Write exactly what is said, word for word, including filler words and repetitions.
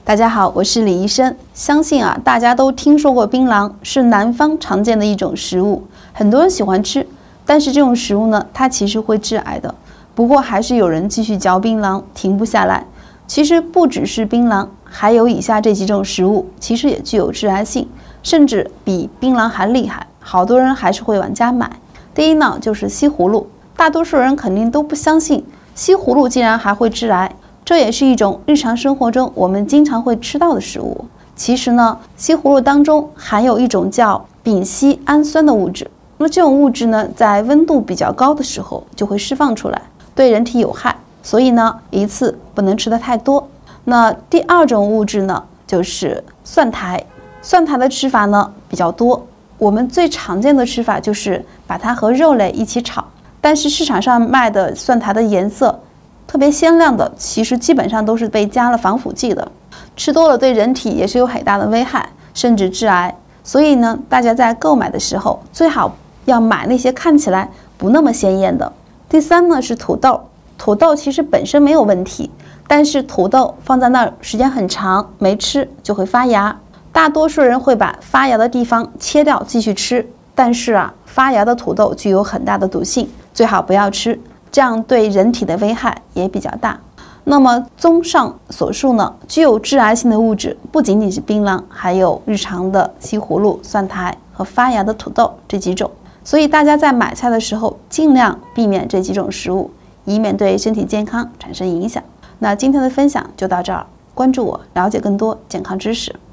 大家好，我是李医生。相信啊，大家都听说过槟榔，是南方常见的一种食物，很多人喜欢吃。但是这种食物呢，它其实会致癌的。不过还是有人继续嚼槟榔，停不下来。其实不只是槟榔，还有以下这几种食物，其实也具有致癌性，甚至比槟榔还厉害。好多人还是会往家买。第一呢，就是西葫芦。大多数人肯定都不相信西葫芦竟然还会致癌。这也是一种日常生活中我们经常会吃到的食物。其实呢，西葫芦当中含有一种叫丙烯氨酸的物质。那么这种物质呢，在温度比较高的时候就会释放出来，对人体有害。所以呢，一次不能吃的太多。那第二种物质呢，就是蒜苔。蒜苔的吃法呢比较多。我们最常见的吃法就是把它和肉类一起炒。但是市场上卖的蒜苔的颜色特别鲜亮的，其实基本上都是被加了防腐剂的，吃多了对人体也是有很大的危害，甚至致癌。所以呢，大家在购买的时候最好要买那些看起来不那么鲜艳的。第三呢是土豆，土豆其实本身没有问题，但是土豆放在那儿时间很长没吃就会发芽，大多数人会把发芽的地方切掉继续吃，但是啊，发芽的土豆具有很大的毒性，最好不要吃。这样对人体的危害也比较大。那么综上所述呢，具有致癌性的物质不仅仅是槟榔，还有日常的西葫芦、蒜苔和发芽的土豆这几种。所以大家在买菜的时候尽量避免这几种食物，以免对身体健康产生影响。那今天的分享就到这儿，关注我，了解更多健康知识。